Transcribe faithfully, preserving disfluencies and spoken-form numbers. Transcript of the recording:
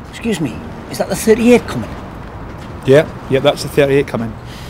Excuse me, is that the thirty-eight coming? Yeah, yeah, that's the thirty-eight coming.